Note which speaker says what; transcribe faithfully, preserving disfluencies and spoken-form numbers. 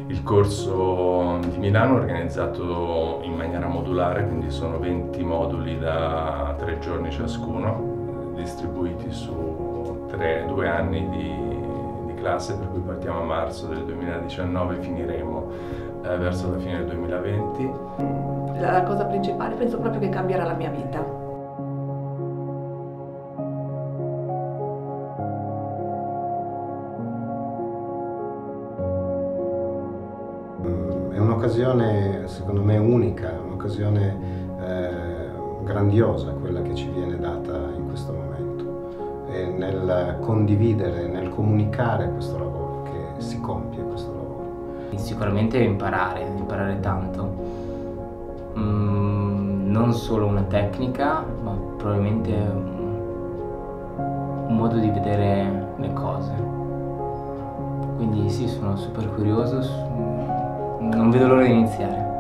Speaker 1: Il corso di Milano è organizzato in maniera modulare, quindi sono venti moduli da tre giorni ciascuno, distribuiti su tre, due anni di, di classe, per cui partiamo a marzo del duemiladiciannove e finiremo eh, verso la fine del duemilaventi.
Speaker 2: La cosa principale penso proprio che cambierà la mia vita.
Speaker 3: È un'occasione secondo me unica, un'occasione eh, grandiosa quella che ci viene data in questo momento, e nel condividere, nel comunicare questo lavoro, che si compie questo lavoro.
Speaker 4: Sicuramente imparare, imparare tanto, mm, non solo una tecnica, ma probabilmente un, un modo di vedere le cose. Quindi sì, sono super curioso, non vedo l'ora di iniziare.